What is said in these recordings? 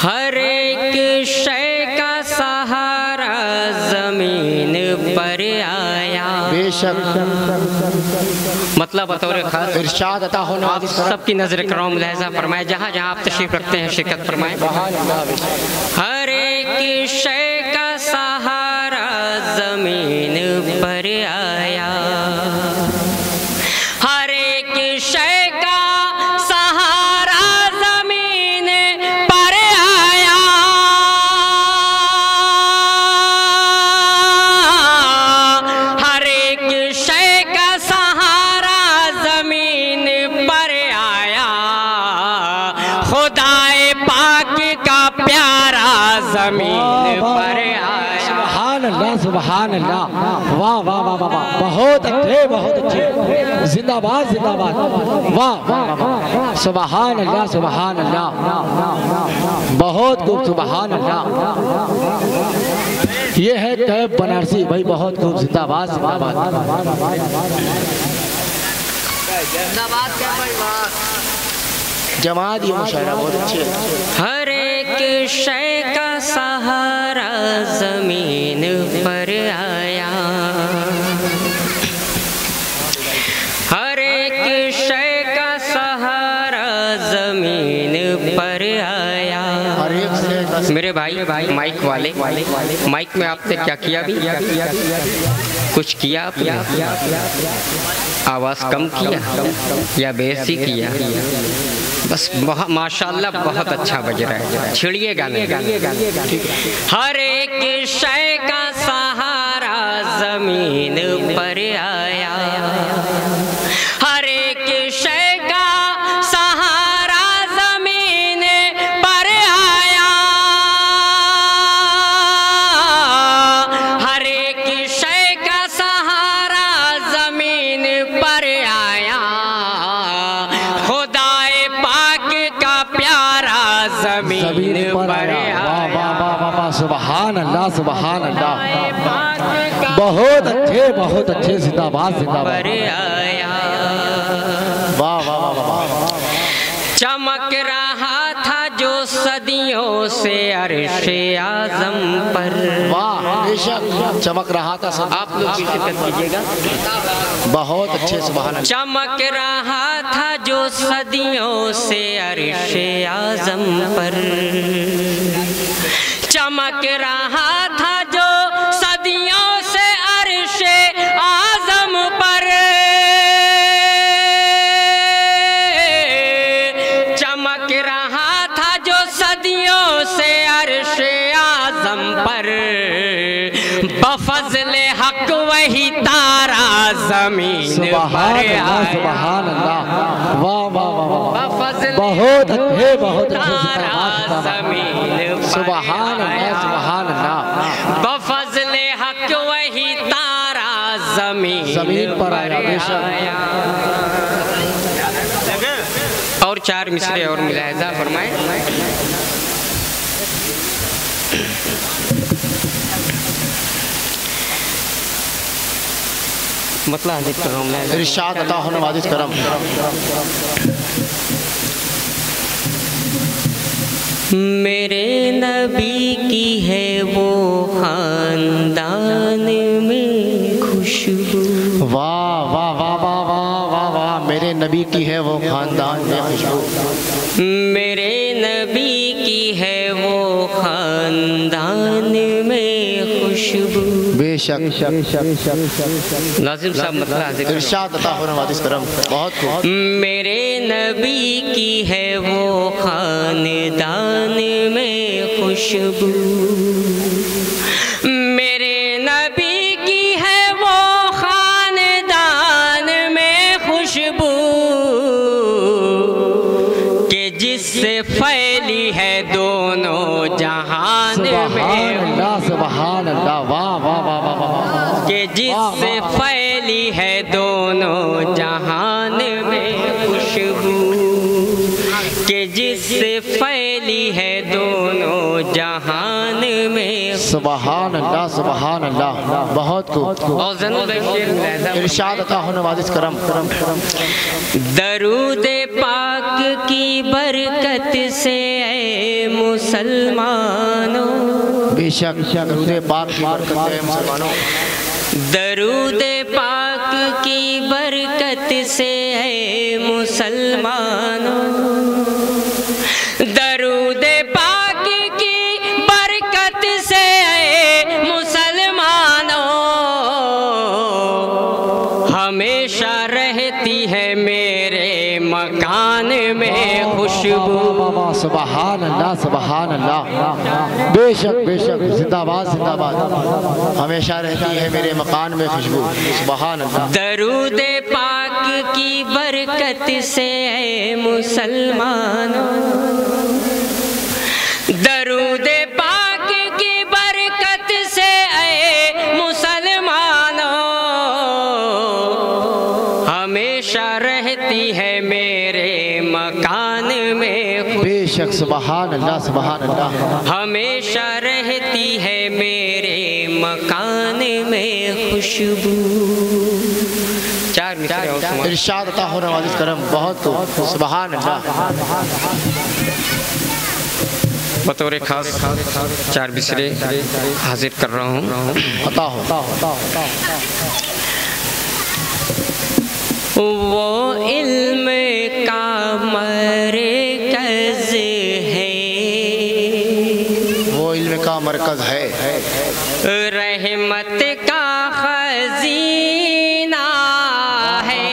हर एक शय का सहारा जमीन पर आया। बेशक मतलब बतौर खास इरशाद अता होने आप सबकी नजर करम लहजा फरमाए, जहाँ जहाँ आप तशरीफ रखते हैं शिरकत फरमाए। हर एक शय का सहारा जमीन पर आया, हर एक शय का सहारा जमीन पर आया। हर एक शय का सहारा जमीन पर आया, खुदाए पाक का प्यारा जमीन पर आया। सुभान अल्लाह, सुभान अल्लाह, वाह वाह वाह वाह, बहुत अच्छे, बहुत अच्छे, जिंदाबाद जिंदाबाद, वाह वाह वाह, सुभान अल्लाह, सुभान अल्लाह, बहुत खूब, सुभान अल्लाह। ये है तैयब बनारसी भाई, बहुत खूब, जिंदाबाद जिंदाबाद। जमात ये मुशायरा बहुत अच्छे। हर एक शय का सहारा जमीन पर आया, हर एक शय का सहारा जमीन पर आया। मेरे भाई माइक वाले, माइक में आपने क्या किया भी? कुछ किया आपने? आवाज़ कम किया या बेइज्जती किया? बस माशाल्लाह बहुत अच्छा बज रहा है, छिड़िए गाने। हर एक शय का सहारा जमीन पर आया, हर एक शय का सहारा जमीन पर आया, हर एक शय का सहारा जमीन पर आया। खुदाए पाक का प्यारा जमीन पर आया। सुभान अल्लाह, सुभान अल्लाह, बहुत अच्छे, जिंदाबाद जिंदाबाद। वाह वाह वाह। चमक रहा था जो सदियों से अर्शे आज़म पर। वाह, बेशक चमक रहा था। सब आप लोग भी शिरकत कीजिएगा, बहुत अच्छे, सुभान अल्लाह। चमक रहा था जो सदियों से अर्शे आज़म पर, चमक रहा था जो सदियों से अर्शे आज़म पर, चमक रहा था जो सदियों से अर्शे आज़म पर। बफज़ले हक वही तारा जमीन पर आया। सुभान अल्लाह, वाह वाह वाह, बहुत अच्छे, बहुत अच्छे, जमीन सुभान अल्लाह, सुभान अल्लाह। बफज़ले हक वही तारा जमीन पर आया, बेशक। और चार मिसरे और मुलाहिज़ा फरमाए। मतलब हाजिर कर रहा हूँ, इरशाद अता होने वाजिद करम। मेरे नबी की है वो खानदान में खुशबू। वाह वाह वाह वाह वाह वाह वाह, मेरे नबी की है वो खानदान में खुशबू। मेरे नबी की है वो खानदान में खुशबू। बेशक लाजिम साहब मतलब इरशाद अता होने वाजिद करम, बहुत खूब। मेरे नबी की है वो खानदान में खुशबू, मेरे नबी की है वो खानदान में खुशबू, के जिससे फैली है दोनों जहान में। सुभान अल्लाह, वाह वाह वाह वाह वाह, के जिससे फैली है दोनों जहान में खुशबू, के जिससे फैली है दोनों जहान में। सुभान अल्लाह सुभान अल्लाह, बहुत खूब। और इरशाद अता हो नवाजिश करम। दरूद पाक की बरकत से ऐ मुसलमानों, बेशक दरूद पाक की बरकत से ऐ मुसलमानों, दरूद पाक की बरकत से ऐ मुसलमानों, दरूद पाक की बरकत से ऐ मुसलमानों, हमेशा रहती है मेरे मकान में खुशबू। सुभान अल्लाह सुभान अल्लाह, बेशक बेशक, जिंदाबाद जिंदाबाद, हमेशा रहती है मेरे मकान में खुशबू। सुभान अल्लाह। दरूद पाक की बरकत से ऐ मुसलमानों, दरूद पाक की बरकत से ऐ मुसलमानों, हमेशा रहती है मेरे मकान में। बेशक सुभान अल्लाह सुभान अल्लाह, हमेशा रहती है मेरे मकान में खुशबू। चार इरशाद अता हो नवाजिश करम, बहुत खूब। सुभान अल्लाह। बतौर खास चार बिसरे हाजिर कर रहा हूँ। अता हो। वो इल्म का मरकज है, वो इल्म का मरकज है, रहमत का खजीना है।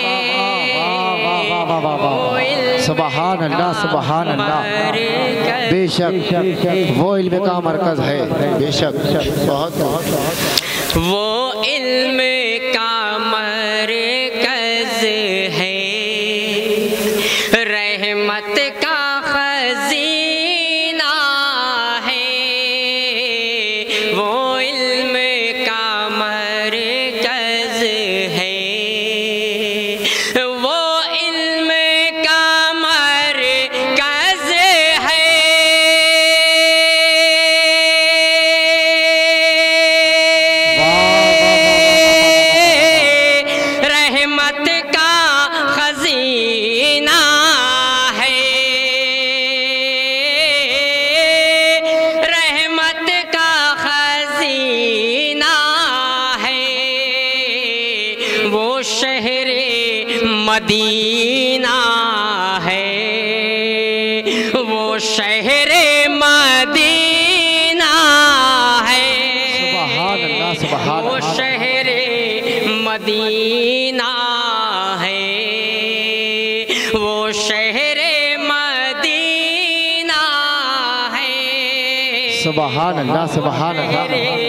सुभान अल्लाह सुभान अल्लाह, बेशक वो इल्म का मरकज है, बेशक बहुत। वो इल्म का मरकज है, रहमत का खजीना है। वो इल्म का मरकज है, वो इल्म का मरकज है। रहमत का खजीना है, रहमत का खजीना है। वो शहरे मदीना है, वो शहरे मदीना है। सुभान अल्लाह सुभान वो अल्लाह, शहरे मदीना है, वो शहरे मदीना है। सुभान अल्लाह सुभान अल्लाह,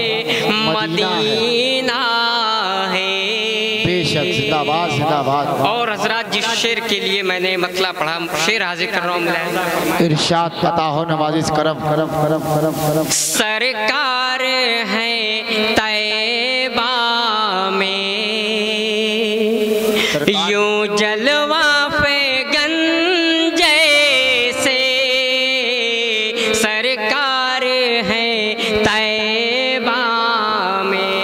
मदीना है। बेशक जिंदाबाद जिंदाबाद। और हजरात, जिस शेर के लिए मैंने मतला पढ़ा, शेर हाजिर कर रहा हूँ। इरशाद अता हो नवाजिश करम करम करम करम करम। सरकार है तैबा में, यूं जलवा फेगन जैसे। सरकार है तैबा में,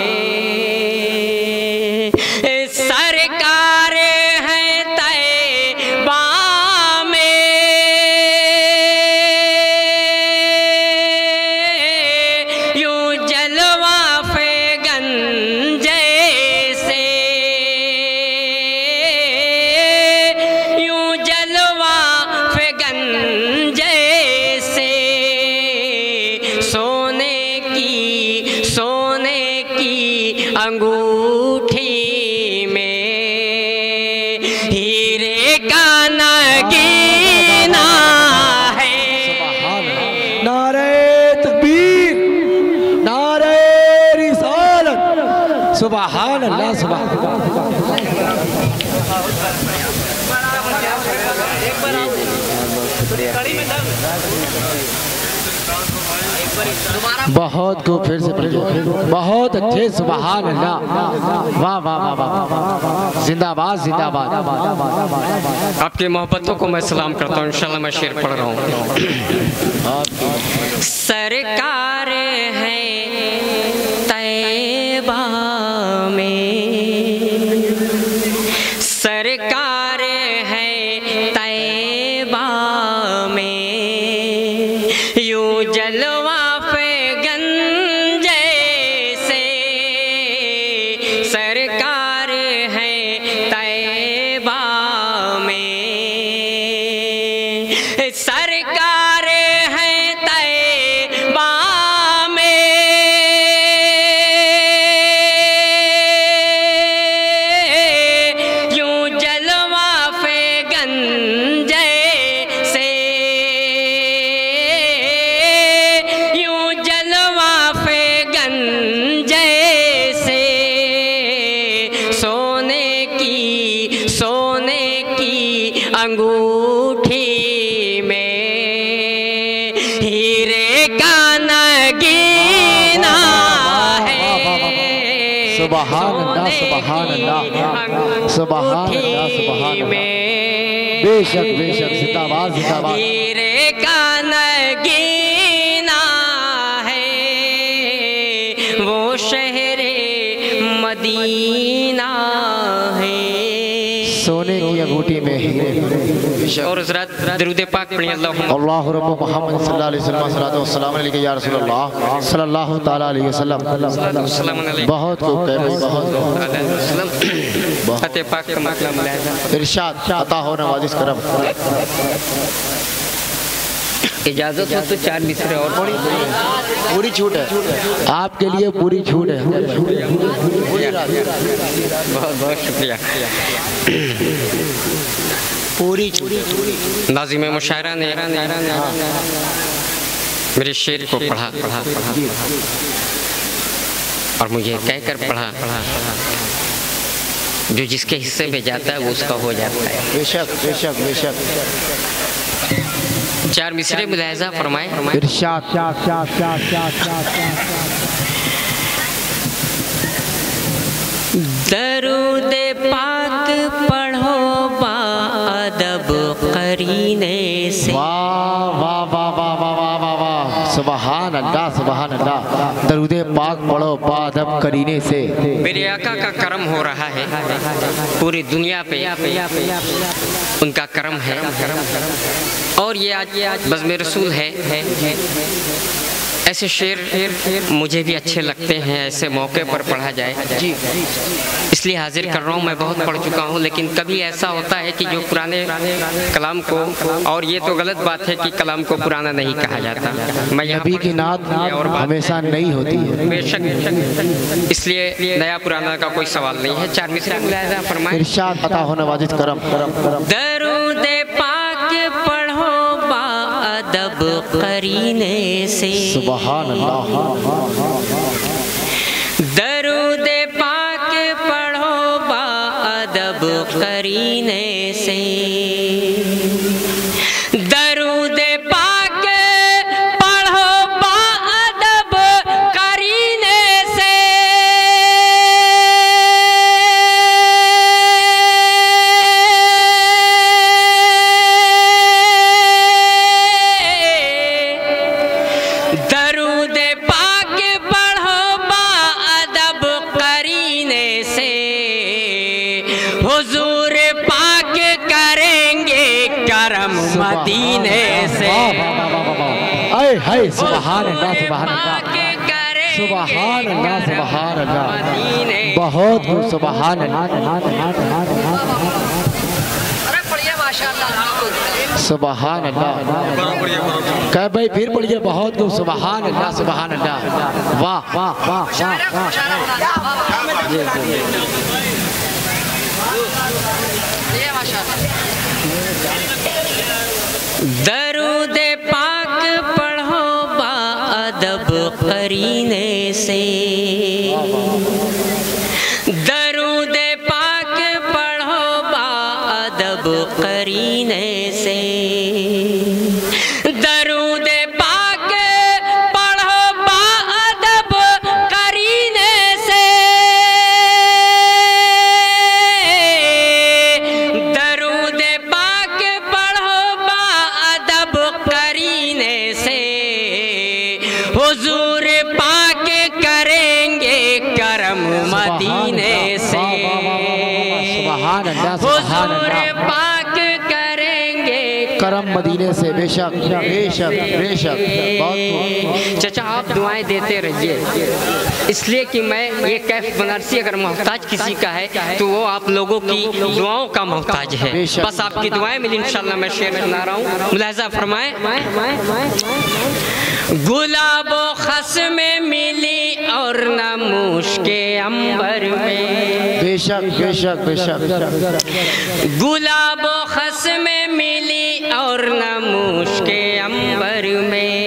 सरकार है तैबा में, यूं जलवा फेगन जैसे, यूं जलवा फेगन जैसे। सोने की अंगूठी में हीरे का नगीना है। नारे तकबीर, नारे रिसालत, सुभान अल्लाह सुभान अल्लाह। बहुत को फिर से पढ़िए, बहुत अच्छे, सुभान अल्लाह, वाह वाह वाह वाह, जिंदाबाद जिंदाबाद। आपकी मोहब्बतों को मैं सलाम करता हूँ। इंशाल्लाह मैं शेर पढ़ रहा हूँ। सरकार है तैयबा में, सरकार है तैयबा में, यूं जलवा फैगन जैसे सरकार है तैयबा में, सरकार है तैयबा में, यूं जलवा फैगन जैसे, यूं जलवा फैगन जैसे, सोने की अंगूठी में हीरे का नगीना है। सुभान अल्लाह, सुभान अल्लाह, सुभान अल्लाह, सुभान अल्लाह। बेशक बेशक, जिंदाबाद जिंदाबाद। हीरे का नगीना है वो शहरे मदीना है। सोने की अंगूठी में और हज़रत दरूद पाक पढ़िए। अल्लाहु रब्बु मोहम्मद सल्लल्लाहु अलैहि वसल्लम सल्लल्लाहु अलैहि या रसूलल्लाह सल्लल्लाहु ताला अलैहि वसल्लम। बहुत खूब कहे भाई, बहुत फतेह पाक का मतलब इरशाद अता हो नवाजिश करम। इजाजत हो तो 4 मिसरे और पूरी छूट है आपके लिए, पूरी छूट है। बहुत बहुत शुक्रिया। पूरी छूट। नाज़िम मुशायरा ने मेरे शेर को पढ़ा और मुझे कहकर पढ़ा, जो जिसके हिस्से में जाता है वो उसका हो जाता है। बेशक बेशक बेशक। 4 मिसरे मुलाहिजा फरमाए। इरशाद दरूद पाक पढ़ो बाअदब करीने से। वाह वाह वाह वाह वाह वाह वाह वाह, सुभान अल्लाह, सुभान अल्लाह। दरूद पाक पढ़ो बाअदब करीने से। मेरे आका का करम हो रहा है पूरी दुनिया पे, उनका करम है। और ये आज बज़्म रसूल है। ऐसे शेर मुझे भी अच्छे लगते हैं, ऐसे मौके पर पढ़ा जाए जी, इसलिए हाजिर कर रहा हूँ। मैं बहुत पढ़ चुका हूँ, लेकिन कभी ऐसा होता है कि जो पुराने कलाम को, और ये तो गलत बात है कि कलाम को पुराना नहीं कहा जाता। मैं नबी की नात और हमेशा नई होती है। बेशक, इसलिए नया पुराना का कोई सवाल नहीं है। 4 मिसरे मुलाहिजा फरमाएं। इरशाद अता हो नवाजिश करम। दरूद पाक पढ़ो बाअदब करीने से। सुभान अल्लाह। दरूद पाक पढ़ो बाअदब करीने से। दरूद पाक पढ़ो बाअदब करीने से। दरूद पाक पढ़ो बाअदब करीने से। हुजूर पाक करेंगे करम मदीने से। आए हाय, सुभान अल्लाह, सुभान अल्लाह, सुभान अल्लाह, सुभान अल्लाह। बहुत खूब, सुभान अल्लाह, सुभान अल्लाह। कह भाई फिर पढ़िए। बहुत खूब, सुभान अल्लाह, सुभान अल्लाह। वाह वाह वाह वाह। दरूद पाक पढ़ो बाअदब करीने से। दरूद पाक पढ़ो बाअदब करीने से। दरूद पाक पढ़ो बाअदब करीने से। दरूद पाक पढ़ो बाअदब करीने से। हुजूर पाक करेंगे करम मदीने से, हुजूर पाक करेंगे करम मदीने से। बेशक बेशक बेशक। चाचा आप दुआएं देते रहिए, इसलिए कि मैं ये कैफ बनारसी अगर मोहताज किसी का है तो वो आप लोगों की दुआओं का मोहताज है। बस आपकी दुआएं मिली इंशाल्लाह। मैं शेर सुना रहा हूँ, मुलाहिजा फरमाएं। गुलाबो खस में मिली और नमूश के अंबर में, बेशक बेशक बेशक। गुलाबो खस में मिली और नमूश के अंबर में,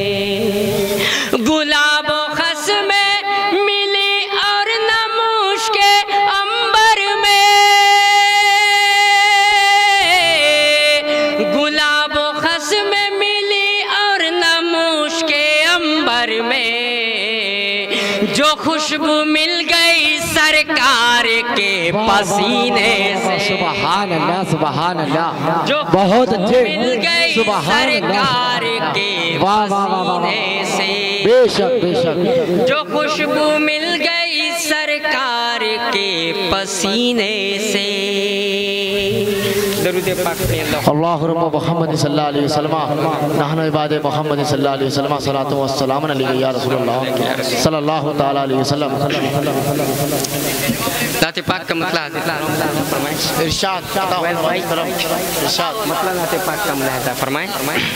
गुलाबो खस में मिली और नमूश के अंबर में, गुलाबो खस में मिली और नमूश के अंबर में, जो खुशबू मिल गई सरकार के पसीने से। सुभान अल्लाह सुभान अल्लाह। जो बहुत अच्छे। मिल गई सरकार के पसीने से, बेशक बेशक। जो खुशबू मिल गई सरकार के पसीने से। दरूद पाक अल्लाहुम्मा मुहम्मद सल्लल्लाहु अलैहि वसल्लम नहनु इबादे मुहम्मद सल्लल्लाहु अलैहि वसल्लम सलातु व सलाम अलैका या रसूलल्लाह सल्लल्लाहु तआला अलैहि वसल्लम। नाते पाक का मतलब फरमाएं। इरशाद इरशाद मतलब नाते पाक का मुलाहिजा फरमाएं।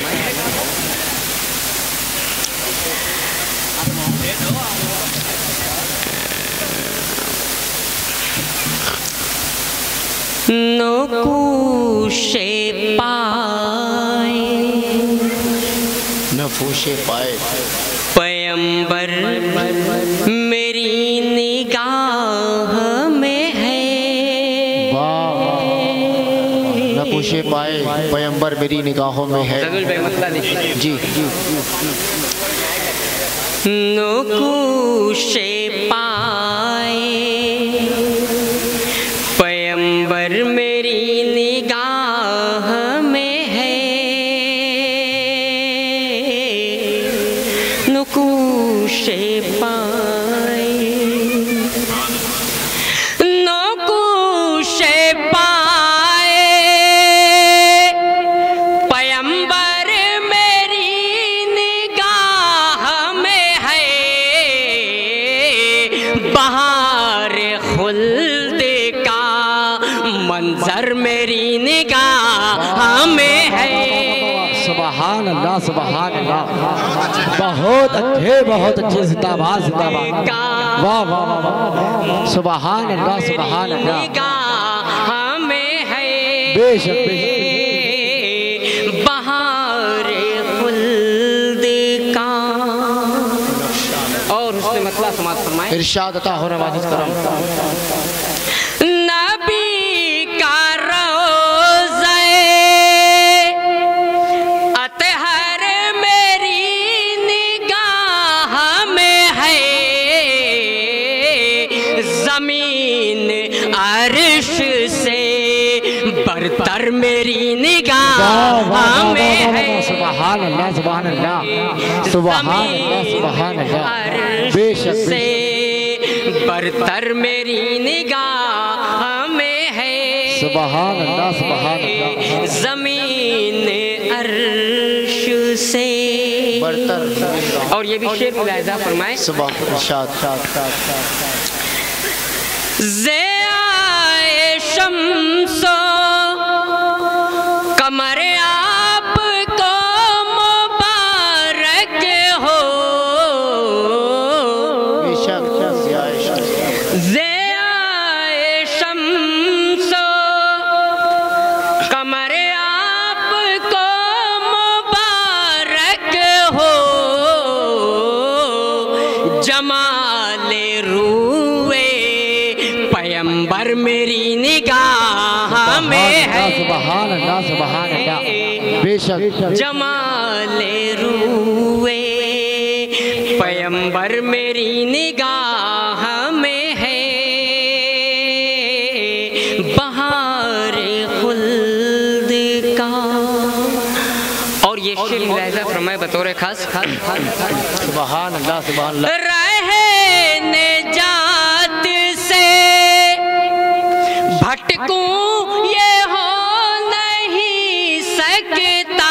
नोकूशे पाए नफूशे पाए पैगंबर मेरी निगाह में है। नफूशे पाए पैगंबर मेरी निगाहों में है। जी नोकूशे पाए पैगंबर मेरी निगाह में है, नोकूशे पाए, नोकूशे पाए पैगंबर मेरी निगाह में है, बहार खुल्द का मंजर मेरी निगाह में है। सुभान अल्लाह सुभान अल्लाह। बहुत अच्छे जिंदाबाद जिंदाबाद। वाह वाह वाह। सुभान अल्लाह सुभान अल्लाह। निगाह में है बेशक बहार खुल्द का। और उसने मतलब समाज फरमाए। इरशाद अता हो नवाज़ करम। बरतर मेरी निगाह में है। सुभान अल्लाह सुभान अल्लाह सुभान अल्लाह सुभान अल्लाह। बेशक से बरतर मेरी निगाह में है। सुभान अल्लाह सुभान अल्लाह। ज़मीन अर्श से बरतर। और ये भी शेर मुलाहिजा फरमाए। सुभान इरशाद ज़ियाए शम्सो कमर आपको मुबारक हो। ज़ियाए शम्सो कमर आपको मुबारक हो। जमाले रूए पैगंबर मेरी निगाह में है। सुभान अल्लाह सुभान अल्लाह। बेशक जमाले रूए पैगंबर मेरी निगाह में है। बहार खुल्द का। और ये शेर मुलाहिजा फरमाए बतौर खास सुभान अल्लाह सुभान अल्लाह। रहे निजात से भटकूं ये हो नहीं सकता,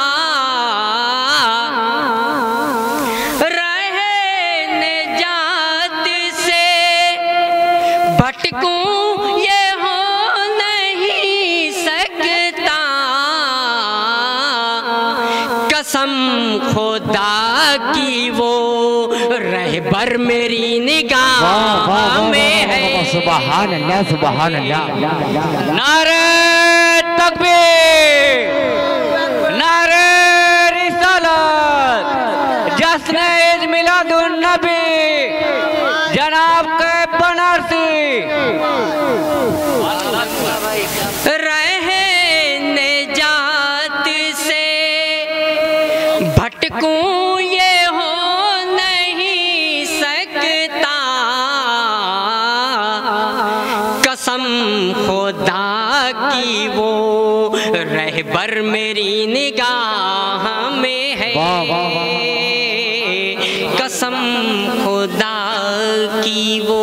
रहे निजात से भटकूं ये हो नहीं सकता, कसम खुदा की वो रहबर मेरी निगाह में है। सुभान अल्लाह सुभान अल्लाह। नारे तकबीर, नारे रिसालत, जश्न ईद मिलादुन नबी जनाब के बनारसी। रहे निजात से भटकूं ये हो नहीं सकता, कसम खुदा की वो रहबर मेरी निगाह में है। कसम खुदा की वो।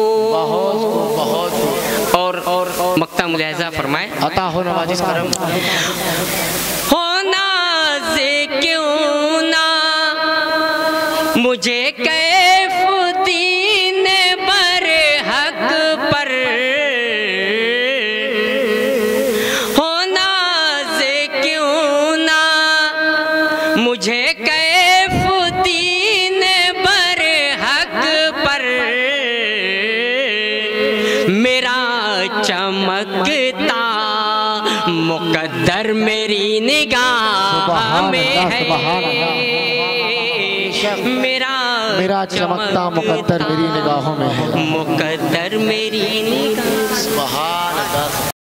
और मक्ता मुलाहिजा फरमाए अता हो नवाजिश करम। होना से क्यों ना मुझे कैफुद्दीन बरहक पर, होना से क्यों ना मुझे कैफुद्दीन बरहक पर, मेरा चमकता मुकद्दर मेरी निगाह में है। मेरा चमकता मुकद्दर मेरी निगाहों में है। मुकद्दर मेरी निगाह।